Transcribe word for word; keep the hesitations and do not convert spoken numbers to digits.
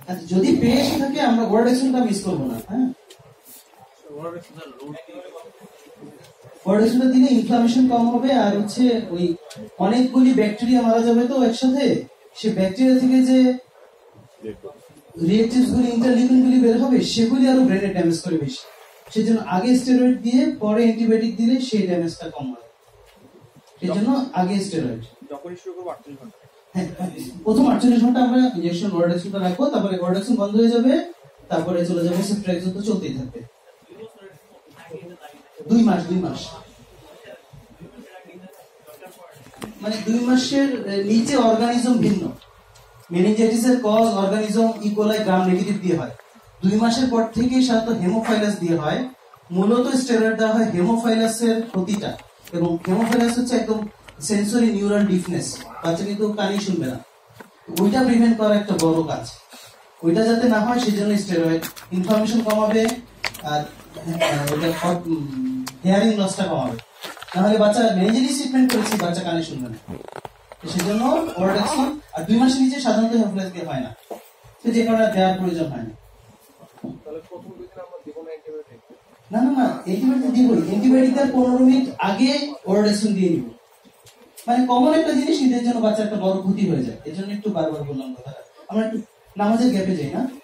আচ্ছা যদি পেয়ে থাকে আমরা ওয়ার্ডেক্সনটা মিস করবো না। হ্যাঁ ওয়ার্ডেক্সনটা দিলে ইনফ্লামেশন কম হবে, আর হচ্ছে ওই অনেকগুলি ব্যাকটেরিয়া মারা যাবে তো একসাথে, সে ব্যাকটেরিয়া থেকে যে রিয়েকটিভস গুলি ইন্টারলিউকিন গুলি বের হবে সেগুলি আরো ব্রেনে ড্যামেজ করে বেশি। সেজন্য আগে স্টেরয়েড দিয়ে পরে অ্যান্টিবায়োটিক দিলে সেই ড্যামেজটা কম হয়। সেজন্য আগে স্টেরয়েড যখনই শুরু করব আটচল্লিশ ঘন্টা। হ্যাঁ প্রথম আটচল্লিশ ঘন্টা আমরা ইনজেকশন ওয়ার্ডেক্সনটা রাখবো, তারপরে ওয়ার্ডেক্সন বন্ধ হয়ে যাবে, তারপরে চলে যাবে সেফট্রাক্সন, তো চলতেই থাকবে দুই মাস দুই মাস মানে দুই মাসের নিচে অর্গানিজম ভিন্ন। মেনিনজাইটিসের cause organism E coli gram negative দিয়ে হয়। দুই মাসের পর থেকে সাধারণত হেমোফাইলাস দিয়ে হয়। মূলত স্টেরয়েড দেওয়া হয় হেমোফাইলাসের ক্ষতিটা, এবং হেমোফাইলাস হচ্ছে একদম সেন্সরি নিউরাল ডিফনেস, বাচ্চা কিন্তু কানেই শুনবে না, ওইটা প্রিভেন্ট করা একটা বড় কাজ। ওইটা যাতে না হয় সেজন্য স্টেরয়েড ইনফ্লামেশন কমাবে আর হেয়ারিং লসটা কমাবে। নাহলে বাচ্চা মেনিনজাইটিস ট্রিটমেন্ট করেছি, বাচ্চা কানে শুনবে না, সেজন্য ওয়ার্ডেক্সন আর দুই মাসের নিচে সাধারণত হেমোফাইলাস দিয়ে হয় না, যে কারণে দেওয়ার প্রয়োজন হয় না। না না না অ্যান্টিবায়োটিক দিবই, অ্যান্টিবায়োটিকের পনেরো মিনিট আগে ওয়ার্ডেক্সন দিয়ে নিব। মানে কমন একটা জিনিস, এদের জন্য বাচ্চার একটা বড় ক্ষতি হয়ে যায়, এর জন্য একটু বারবার বললাম কথাটা। আমরা একটু নামাজের গ্যাপে যাই না।